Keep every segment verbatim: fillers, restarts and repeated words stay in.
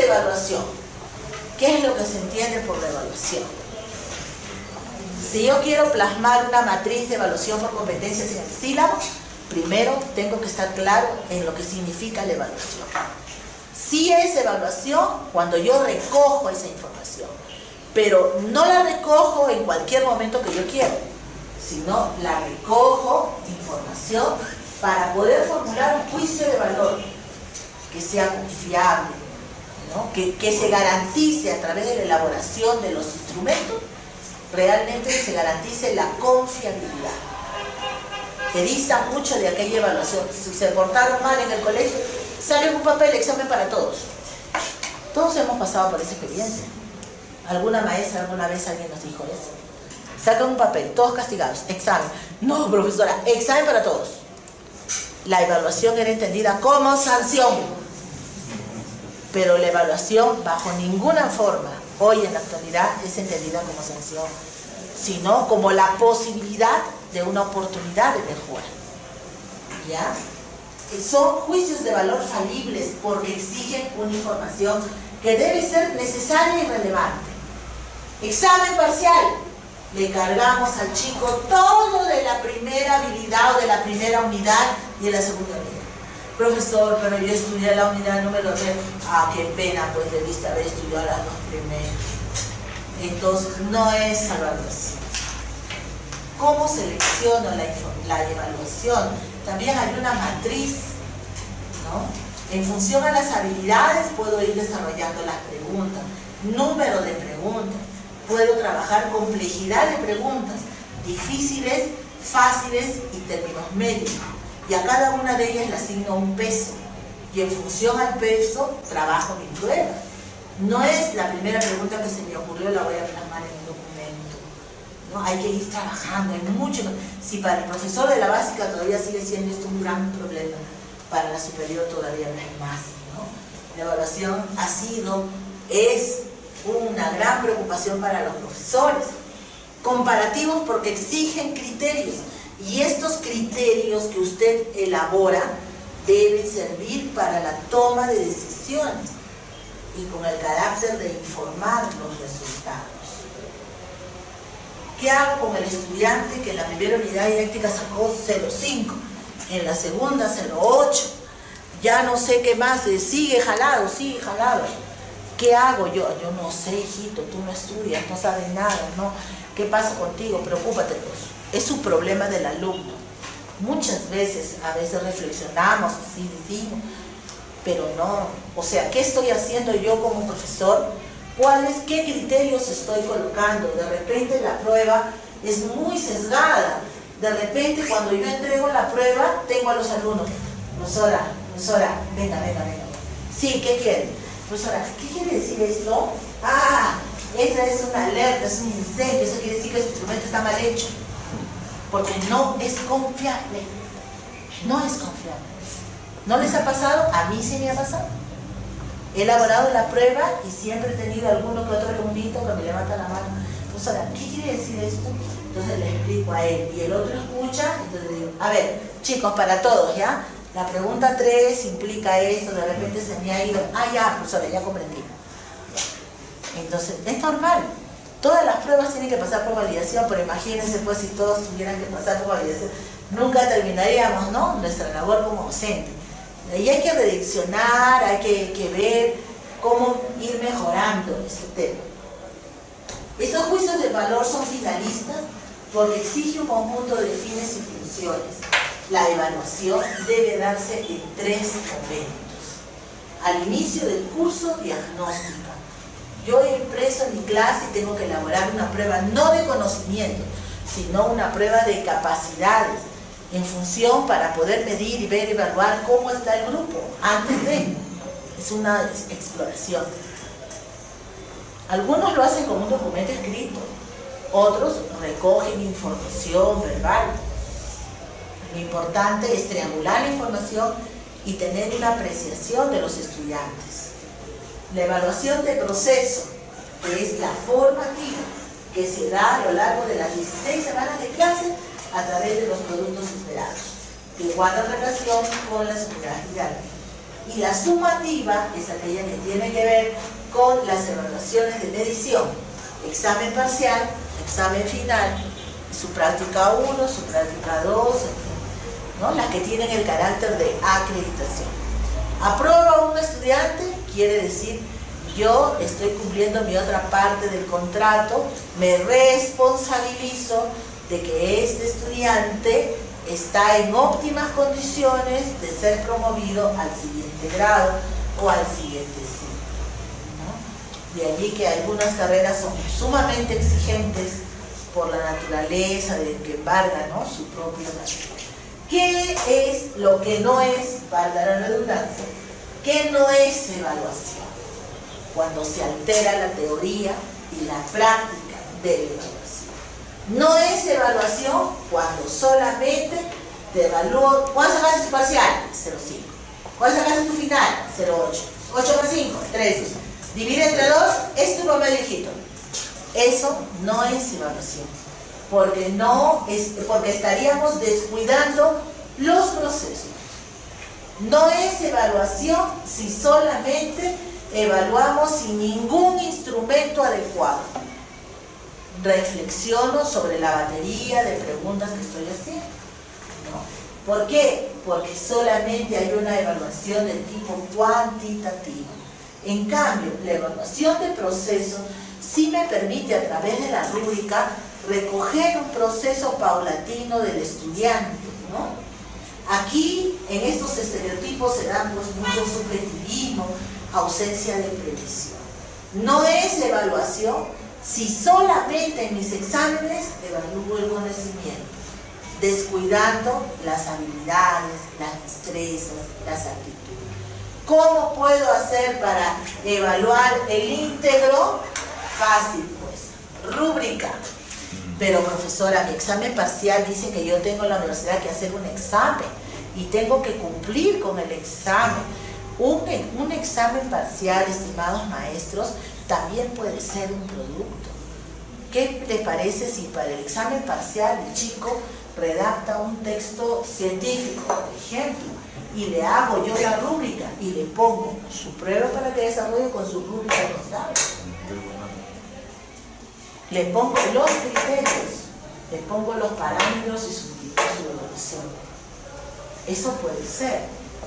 de evaluación. ¿Qué es lo que se entiende por la evaluación? Si yo quiero plasmar una matriz de evaluación por competencias en el sílabo, primero tengo que estar claro en lo que significa la evaluación. Sí es evaluación cuando yo recojo esa información, pero no la recojo en cualquier momento que yo quiera, sino la recojo información para poder formular un juicio de valor que sea confiable, ¿no? que, que se garantice a través de la elaboración de los instrumentos, realmente se garantice la confiabilidad, que dista mucho de aquella evaluación. Si se portaron mal en el colegio, sale un papel, examen para todos. Todos hemos pasado por esa experiencia. Alguna maestra alguna vez alguien nos dijo eso. Sacan un papel, todos castigados, examen. No, profesora, examen para todos. La evaluación era entendida como sanción, pero la evaluación bajo ninguna forma hoy en la actualidad es entendida como sanción, sino como la posibilidad de una oportunidad de mejora. ¿Ya? Son juicios de valor falibles porque exigen una información que debe ser necesaria y relevante. Examen parcial. Le cargamos al chico todo de la primera habilidad o de la primera unidad y de la segunda unidad. Profesor, pero yo estudié la unidad número tres. Ah, qué pena, pues debiste haber estudiado las dos primeras. Entonces, no es evaluación. ¿Cómo selecciono la, la evaluación? También hay una matriz, ¿no? En función a las habilidades puedo ir desarrollando las preguntas, número de preguntas, puedo trabajar complejidad de preguntas, difíciles, fáciles y términos medios. Y a cada una de ellas le asigno un peso. Y en función al peso, trabajo mi prueba. No es la primera pregunta que se me ocurrió, la voy a plasmar en un documento. ¿No? Hay que ir trabajando, hay mucho. Si para el profesor de la básica todavía sigue siendo esto un gran problema, para la superior todavía no hay más, ¿no? La evaluación ha sido, es una gran preocupación para los profesores. Comparativos porque exigen criterios. Y estos criterios que usted elabora deben servir para la toma de decisiones y con el carácter de informar los resultados. ¿Qué hago con el estudiante que en la primera unidad didáctica sacó cero coma cinco, en la segunda cero coma ocho? Ya no sé qué más, sigue jalado, sigue jalado. ¿Qué hago yo? Yo no sé, hijito, tú no estudias, no sabes nada, ¿no? ¿Qué pasa contigo? Preocúpate, pues. Es un problema del alumno. Muchas veces, a veces reflexionamos, así decimos, pero no. O sea, ¿qué estoy haciendo yo como profesor? ¿Cuáles, qué criterios estoy colocando? De repente la prueba es muy sesgada. De repente, cuando yo entrego la prueba, tengo a los alumnos. Profesora, profesora, venga, venga, venga. Sí, ¿qué quiere? Profesora, ¿qué quiere decir esto? Ah, esa es una alerta, es un incendio, eso quiere decir que el instrumento está mal hecho. Porque no es confiable. No es confiable. ¿No les ha pasado? A mí sí me ha pasado. He elaborado la prueba y siempre he tenido alguno que otro alumnito que me levanta la mano. Profesora, ¿qué quiere decir esto? Entonces le explico a él y el otro escucha, entonces le digo, a ver, chicos, para todos, ¿ya? La pregunta tres implica esto, de repente se me ha ido, ah, ya, profesora, ya comprendí. Entonces, es normal. Todas las pruebas tienen que pasar por validación, pero imagínense pues si todos tuvieran que pasar por validación, nunca terminaríamos, ¿no?, nuestra labor como docente. Y hay que redireccionar, hay que, que ver cómo ir mejorando este tema. Estos juicios de valor son finalistas porque exige un conjunto de fines y funciones. La evaluación debe darse en tres momentos. Al inicio del curso, diagnóstica. Yo he impreso en mi clase y tengo que elaborar una prueba no de conocimiento, sino una prueba de capacidades, en función para poder medir y ver, evaluar cómo está el grupo antes de. Es una exploración. Algunos lo hacen con un documento escrito, otros recogen información verbal. Lo importante es triangular la información y tener una apreciación de los estudiantes. La evaluación de proceso, que es la formativa, que se da a lo largo de las dieciséis semanas de clase a través de los productos esperados, que guardan relación con las unidades didácticas. Y la sumativa es aquella que tiene que ver con las evaluaciones de medición, examen parcial, examen final, su práctica uno, su práctica dos, ¿no? Las que tienen el carácter de acreditación. Aprueba un estudiante, quiere decir, yo estoy cumpliendo mi otra parte del contrato, me responsabilizo de que este estudiante está en óptimas condiciones de ser promovido al siguiente grado o al siguiente ciclo, ¿no? De allí que algunas carreras son sumamente exigentes por la naturaleza de que embarga, ¿no?, su propio material. ¿Qué es lo que no es, valga la redundancia, qué no es evaluación? Cuando se altera la teoría y la práctica de la evaluación. No es evaluación cuando solamente te evalúo. ¿Cuánto sacaste tu parcial? cero coma cinco. ¿Cuánto sacaste tu final? cero coma ocho. ocho más cinco, trece. Divide entre dos, es tu promedio hijito. Eso no es evaluación. Porque, no es, porque estaríamos descuidando los procesos. No es evaluación si solamente evaluamos sin ningún instrumento adecuado. Reflexiono sobre la batería de preguntas que estoy haciendo, ¿no? ¿Por qué? Porque solamente hay una evaluación de tipo cuantitativo. En cambio, la evaluación de proceso sí me permite a través de la rúbrica recoger un proceso paulatino del estudiante, ¿no? Aquí, en estos estereotipos se dan pues mucho subjetivismo, ausencia de previsión. No es evaluación si solamente en mis exámenes evalúo el conocimiento, descuidando las habilidades, las destrezas, las actitudes. ¿Cómo puedo hacer para evaluar el íntegro? Fácil, pues, rúbrica. Pero profesora, mi examen parcial dice que yo tengo en la universidad que hacer un examen y tengo que cumplir con el examen. Un, un examen parcial, estimados maestros, también puede ser un producto. ¿Qué te parece si para el examen parcial el chico redacta un texto científico, por ejemplo, y le hago yo la rúbrica y le pongo su prueba para que desarrolle con su rúbrica constable? Le pongo los criterios, le pongo los parámetros y su, su evaluación. Eso puede ser.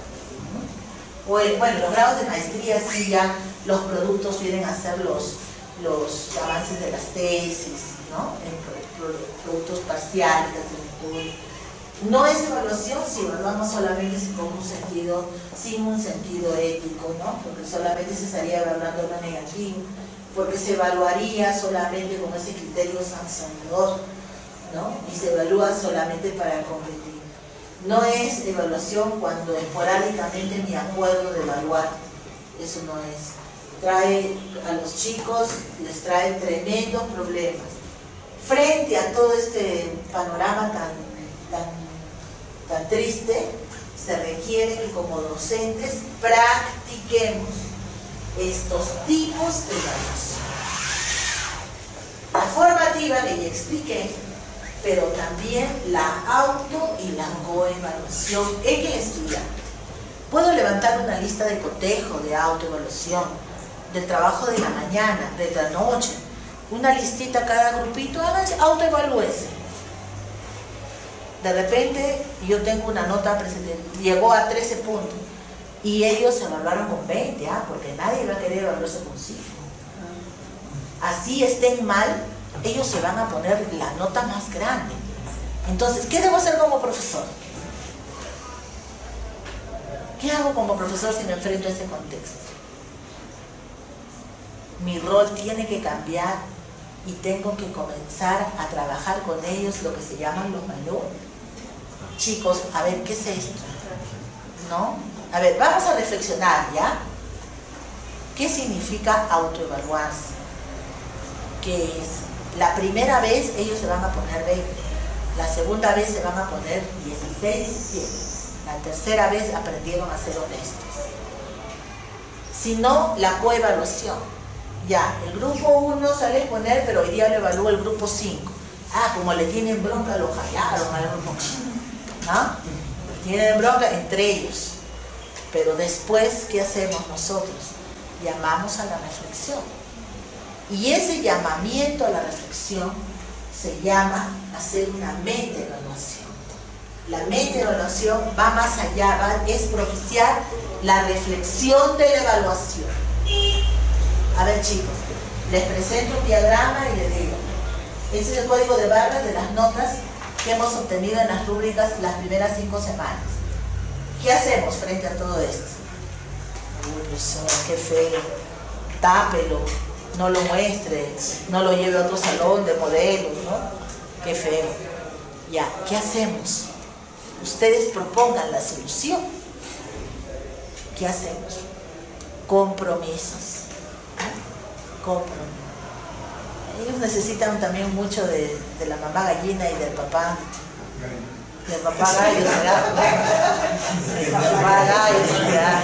O el, bueno, los grados de maestría sí ya los productos vienen a ser los, los avances de las tesis, ¿no? En pro, pro, productos parciales del estudio. No es evaluación si evaluamos solamente con un sentido, sin un sentido ético, ¿no? Porque solamente se estaría evaluando lo negativo, porque se evaluaría solamente con ese criterio sancionador, ¿no? Y se evalúa solamente para competir. No es evaluación cuando esporádicamente me acuerdo de evaluar. Eso no es. Trae a los chicos, les trae tremendos problemas. Frente a todo este panorama tan, tan, tan triste, se requiere que como docentes practiquemos estos tipos de evaluación. La formativa que ya expliqué, pero también la auto y la coevaluación en el estudiante. Puedo levantar una lista de cotejo, de autoevaluación, del trabajo de la mañana, de la noche, una listita cada grupito, autoevalúese. De repente yo tengo una nota presente, llegó a trece puntos y ellos se evaluaron con veinte, ¿ah? Porque nadie va a querer evaluarse con cinco. Así estén mal, ellos se van a poner la nota más grande. Entonces, ¿qué debo hacer como profesor? ¿Qué hago como profesor si me enfrento a ese contexto? Mi rol tiene que cambiar y tengo que comenzar a trabajar con ellos lo que se llaman los valores. Chicos, a ver, ¿qué es esto? ¿No? A ver, vamos a reflexionar, ¿ya? ¿Qué significa autoevaluarse? Que es, la primera vez ellos se van a poner veinte, la segunda vez se van a poner dieciséis, diecisiete, la tercera vez aprendieron a ser honestos. Si no, la coevaluación. Ya, el grupo uno sale a poner, pero hoy día lo evalúa el grupo cinco. Ah, como le tienen bronca, lo jalaron al grupo, ¿no? Tienen bronca entre ellos. Pero después, ¿qué hacemos nosotros? Llamamos a la reflexión. Y ese llamamiento a la reflexión se llama hacer una meta-evaluación. La meta-evaluación va más allá, va, es propiciar la reflexión de la evaluación. A ver, chicos, les presento un diagrama y les digo, ese es el código de barras de las notas que hemos obtenido en las rúbricas las primeras cinco semanas. ¿Qué hacemos frente a todo esto? Uy, profesor, qué feo. Tápelo, no lo muestre, no lo lleve a otro salón de modelos, ¿no? Qué feo. Ya, ¿qué hacemos? Ustedes propongan la solución. ¿Qué hacemos? Compromisos. Compromisos. Ellos necesitan también mucho de, de la mamá gallina y del papá. Del papá gallo, ¿verdad? Del papá gallo, ¿verdad?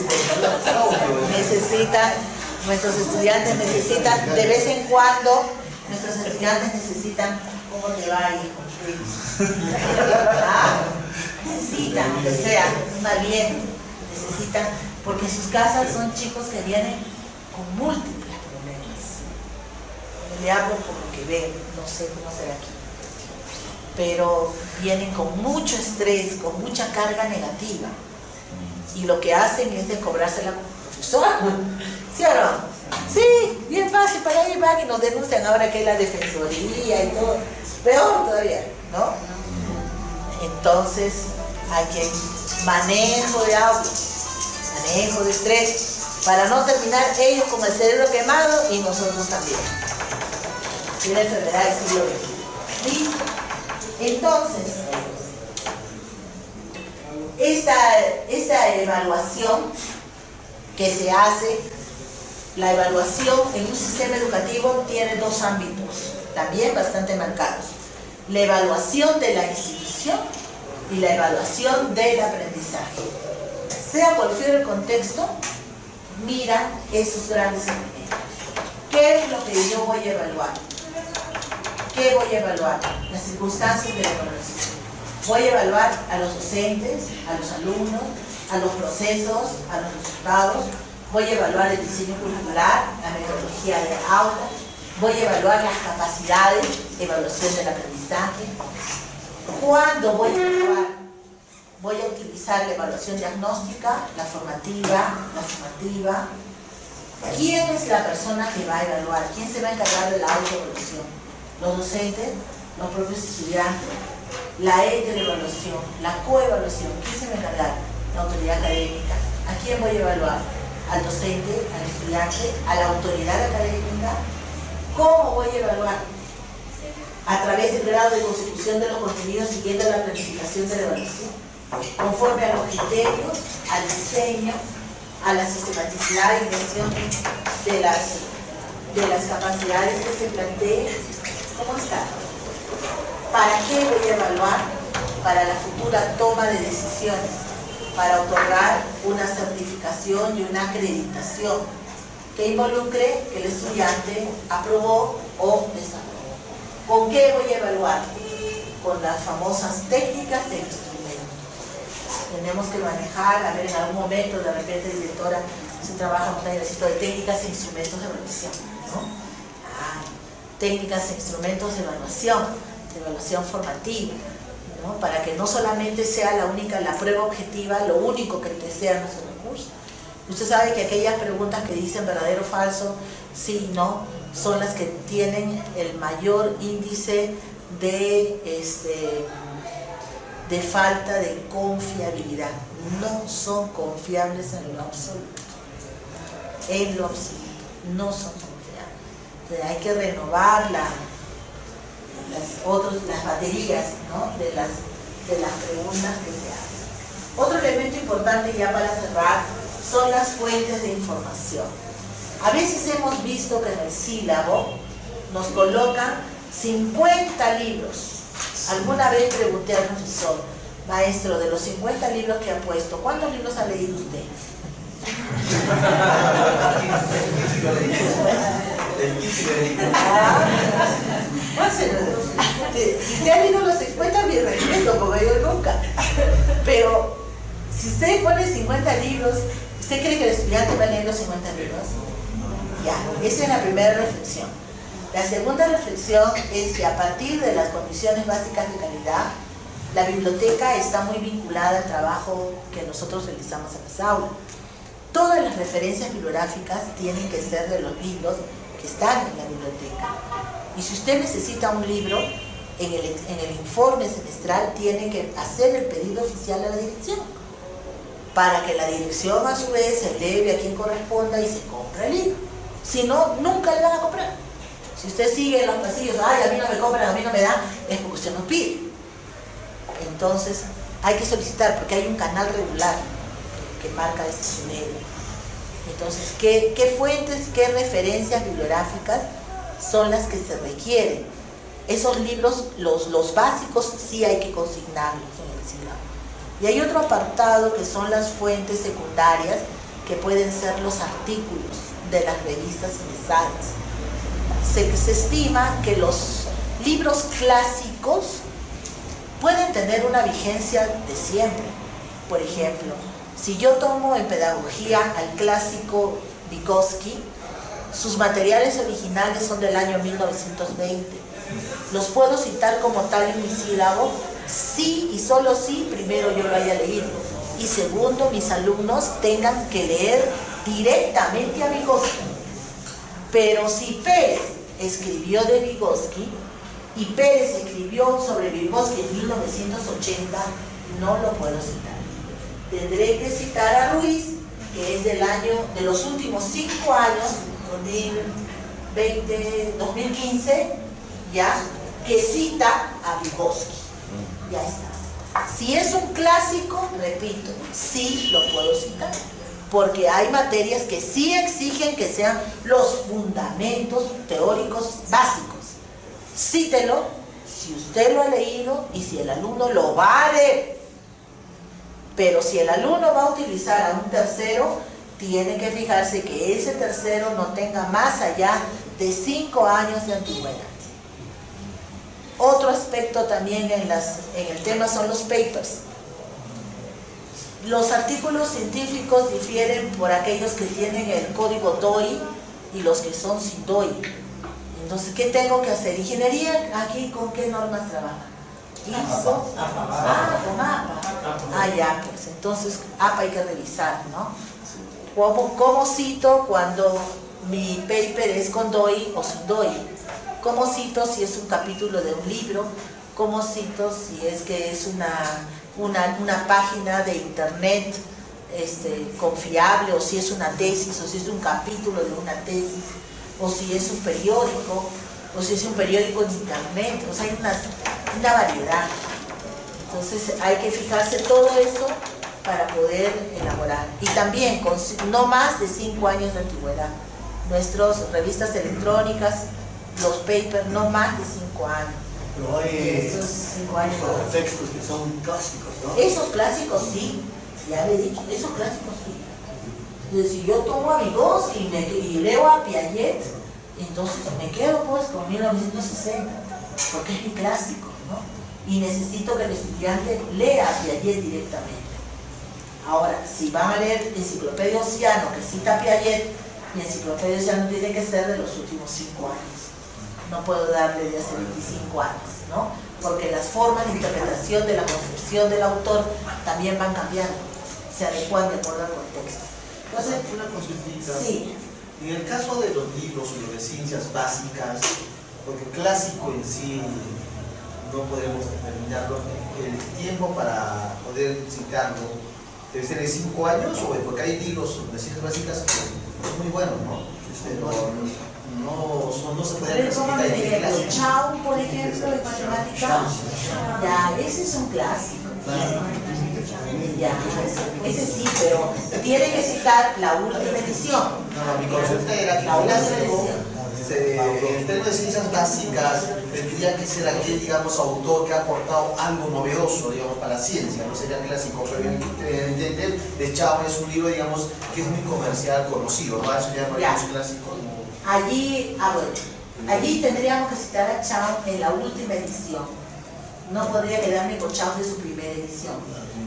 Necesitan, nuestros estudiantes necesitan, de vez en cuando, nuestros estudiantes necesitan, ¿cómo te va, hijo? ¿Ah? Necesitan, aunque sea, un aliento, necesitan, porque en sus casas son chicos que vienen con múltiples problemas. Le hablo por lo que veo, no sé cómo será aquí. Pero vienen con mucho estrés, con mucha carga negativa. Y lo que hacen es de cobrársela con el profesor. ¿Sí o no? Sí, bien fácil, para ahí van y nos denuncian ahora que es la defensoría y todo. Peor todavía, ¿no? Entonces, hay que manejo de audio, manejo de estrés, para no terminar ellos con el cerebro quemado y nosotros también. Y la enfermedad del siglo veinte. ¿Listo? Entonces, esta, esta evaluación que se hace, la evaluación en un sistema educativo tiene dos ámbitos, también bastante marcados. La evaluación de la institución y la evaluación del aprendizaje. Sea cual fuera el contexto, mira esos grandes elementos. ¿Qué es lo que yo voy a evaluar? ¿Qué voy a evaluar? Las circunstancias de la evaluación. Voy a evaluar a los docentes, a los alumnos, a los procesos, a los resultados. Voy a evaluar el diseño curricular, la metodología de aula. Voy a evaluar las capacidades, evaluación del aprendizaje. ¿Cuándo voy a evaluar? Voy a utilizar la evaluación diagnóstica, la formativa, la formativa. ¿Quién es la persona que va a evaluar? ¿Quién se va a encargar de la autoevaluación? Los docentes, los propios estudiantes, la ente de evaluación, la coevaluación. ¿Quién se va a encargar? La autoridad académica. ¿A quién voy a evaluar? Al docente, al estudiante, a la autoridad académica. ¿Cómo voy a evaluar? A través del grado de consecución de los contenidos siguiendo la planificación de la evaluación, conforme a los criterios, al diseño, a la sistematicidad y dirección de las, de las capacidades que se planteen. ¿Cómo está? ¿Para qué voy a evaluar? Para la futura toma de decisiones, para otorgar una certificación y una acreditación que involucre que el estudiante aprobó o desaprobó. ¿Con qué voy a evaluar? Con las famosas técnicas de instrumento. Tenemos que manejar, a ver, en algún momento, de repente, directora, se trabaja en un tallercito de técnicas e instrumentos de evaluación, ¿no? Ah, técnicas e instrumentos de evaluación, de evaluación formativa, ¿no? Para que no solamente sea la única, la prueba objetiva, lo único que desea nuestro recurso. Usted sabe que aquellas preguntas que dicen verdadero o falso, sí y no, son las que tienen el mayor índice de, este, de falta de confiabilidad. No son confiables en lo absoluto. En lo absoluto. No son confiables. Entonces hay que renovar la, las, otros, las baterías, ¿no? de, las, de las preguntas que se hacen. Otro elemento importante ya para cerrar son las fuentes de información. A veces hemos visto que en el sílabo nos colocan cincuenta libros. Alguna vez pregunté al profesor, maestro, de los cincuenta libros que ha puesto, ¿cuántos libros ha leído usted? Ah, si te ha leído los cincuenta, mi respeto, porque yo nunca. Pero Si usted pone cincuenta libros, ¿usted cree que el estudiante va a leer los cincuenta libros? Ya, esa es la primera reflexión. La segunda reflexión es que a partir de las condiciones básicas de calidad, la biblioteca está muy vinculada al trabajo que nosotros realizamos en las aulas. Todas las referencias bibliográficas tienen que ser de los libros que están en la biblioteca. Y si usted necesita un libro, en el, en el informe semestral tiene que hacer el pedido oficial a la dirección, para que la dirección a su vez se eleve a quien corresponda y se compre el libro. Si no, nunca le van a comprar. Si usted sigue en los pasillos, ay, a mí no me compran, a mí no me dan, es porque usted no pide. Entonces, hay que solicitar, porque hay un canal regular que marca este medio. Entonces, ¿qué, qué fuentes, qué referencias bibliográficas son las que se requieren? Esos libros, los, los básicos, sí hay que consignarlos en el sílabo. Y hay otro apartado que son las fuentes secundarias, que pueden ser los artículos de las revistas semestrales. Se, se estima que los libros clásicos pueden tener una vigencia de siempre. Por ejemplo, si yo tomo en pedagogía al clásico Vygotsky, sus materiales originales son del año mil novecientos veinte. Los puedo citar como tal en mi sílabo, sí y solo si primero yo lo haya leído. Y segundo, mis alumnos tengan que leer directamente a Vygotsky. Pero si Pérez escribió de Vygotsky y Pérez escribió sobre Vygotsky en mil novecientos ochenta, no lo puedo citar. Tendré que citar a Ruiz, que es del año, de los últimos cinco años, dos mil veinte, dos mil quince, ya, que cita a Vygotsky. Ya está. Si es un clásico, repito, sí lo puedo citar, porque hay materias que sí exigen que sean los fundamentos teóricos básicos. Cítelo si usted lo ha leído y si el alumno lo va a leer. Pero si el alumno va a utilizar a un tercero, tiene que fijarse que ese tercero no tenga más allá de cinco años de antigüedad. Otro aspecto también en, las, en el tema son los papers. Los artículos científicos difieren por aquellos que tienen el código D O I y los que son sin D O I. Entonces, ¿qué tengo que hacer? Ingeniería, aquí, ¿con qué normas trabaja? I S O, ah, con A P A. Ah, ya, pues entonces A P A hay que revisar, ¿no? ¿Cómo, cómo cito cuando mi paper es con D O I o sin D O I? ¿Cómo cito si es un capítulo de un libro? ¿Cómo cito si es que es una, una, una página de internet este, confiable, o si es una tesis, o si es un capítulo de una tesis, o si es un periódico, o si es un periódico en internet? O sea, hay una, una variedad. Entonces hay que fijarse todo eso para poder elaborar. Y también con no más de cinco años de antigüedad. Nuestras revistas electrónicas, los papers, no más de cinco años. Pero hay esos cinco años esos textos que son clásicos, ¿no? Esos clásicos sí, ya le he dicho, esos clásicos sí. Entonces, si yo tomo a Vygotsky y, me, y leo a Piaget, entonces me quedo pues con mil novecientos sesenta, porque es mi clásico, ¿no? Y necesito que el estudiante lea a Piaget directamente. Ahora, si van a leer Enciclopedia Ossiano, que cita a Piaget, mi Enciclopedia Ossiano tiene que ser de los últimos cinco años. No puedo darle de hace veinticinco años, ¿no? Porque las formas de interpretación de la concepción del autor también van cambiando, se adecuan de acuerdo al contexto. Entonces, una consultita. Sí. En el caso de los libros o de ciencias básicas, porque clásico en sí no podemos determinarlo, el tiempo para poder citarlo debe ser de cinco años, o porque hay libros de ciencias básicas que son muy buenos, ¿no? Pero no, no, no se puede clasificar en el clásico. Chow, por ejemplo, en matemáticas, ya, ese es un clásico. Ya, ese sí, pero tiene que citar la última edición. No, mi concepto era que La el última clásico, edición. se, en el término de ciencias básicas, tendría que ser aquel, digamos, autor que ha aportado algo novedoso, digamos, para la ciencia, no sería clásico, pero entender de Chao es un libro, digamos, que es muy comercial, conocido, ¿no? Eso ya no es clásico. No. Allí, ah, bueno, allí tendríamos que citar a Chao en la última edición. No podría quedarme con Chao de su primera edición.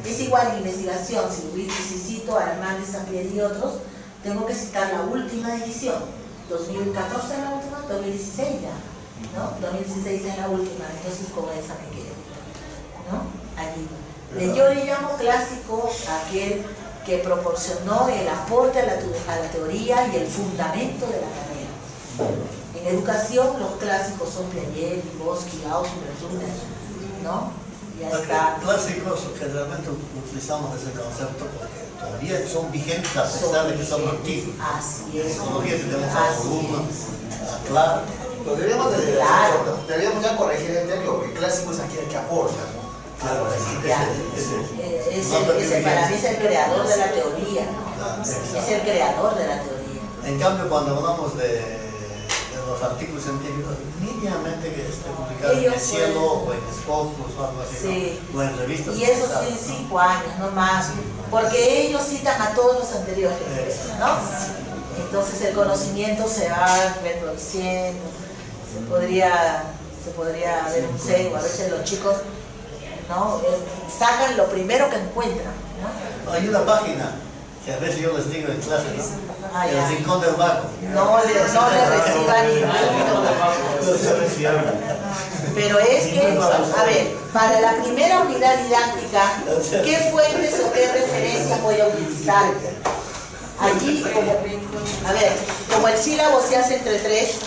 Es igual en investigación, si, si cito a Hernández, Sampier y otros, tengo que citar la última edición, dos mil catorce es la última, dos mil dieciséis ya, ¿no? dos mil dieciséis es la última, entonces con esa me quedo, ¿no? Allí. Yo le llamo clásico a aquel que proporcionó el aporte a la, a la teoría y el fundamento de la carrera. En educación los clásicos son Piaget, Vygotsky, Gauss, Brunner, ¿no? Ya está. Clásicos generalmente utilizamos ese concepto porque todavía son vigentes a pesar de que son antiguos. Así es. Todavía tenemos a Volumen, a Clark. Pero deberíamos, de, Claro. deberíamos ya corregir el término, porque clásico es aquel que aporta, ¿no? Claro, ese, Ya. ese, ese, Es el, ese para mí es el creador de la teoría, ¿no? Es el creador de la teoría. En cambio, cuando hablamos de, de los artículos científicos, mínimamente que esté publicado en Ellos el cielo pueden- o en Scopus o algo así, Sí. ¿no? O en revistas. Y eso claro, tiene ¿no? cinco años, no más, porque ellos citan a todos los anteriores, ¿no? Entonces el conocimiento se va reproduciendo, se podría, se podría ver un sesgo, a veces los chicos, ¿no? Eh, sacan lo primero que encuentran, ¿no? Hay una página que a veces yo les digo en clase, ¿no? Ah, ya. El rincón del vago. No le, no le reciban ni No se recibe. pero es que, a ver, para la primera unidad didáctica, ¿qué fuentes o qué referencias voy a utilizar? Allí, como, a ver, como el sílabo se hace entre tres,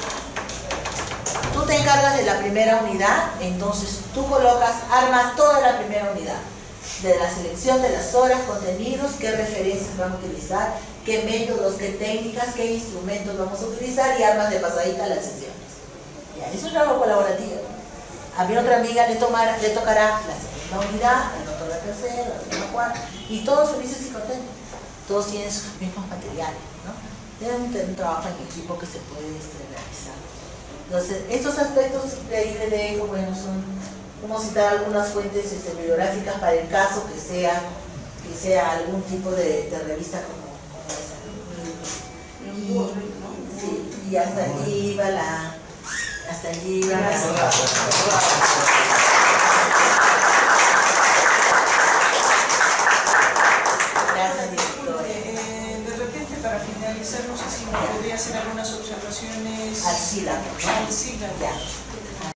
tú te encargas de la primera unidad, entonces tú colocas, armas toda la primera unidad, de la selección de las horas, contenidos, qué referencias vamos a utilizar, qué métodos, qué técnicas, qué instrumentos vamos a utilizar y armas de pasadita las sesiones. Ya, es un trabajo colaborativo. A mi otra amiga le, tomará, le tocará la segunda unidad, al otro la tercera, la otra la cuarta, y todos felices y contentos. Todos tienen sus mismos materiales, ¿no? Deben tener un trabajo en equipo que se puede este, realizar. Entonces, estos aspectos de ahí le dejo, bueno, son como citar algunas fuentes este, bibliográficas para el caso que sea, que sea algún tipo de, de revista como, como esa. Y, sí, y hasta allí iba la... Hasta allí iba la... Gracias, directora. Eh, de repente, para finalizar, no sé si me podría hacer algunas observaciones Al sílabo, ¿no? al sílabo. Ya.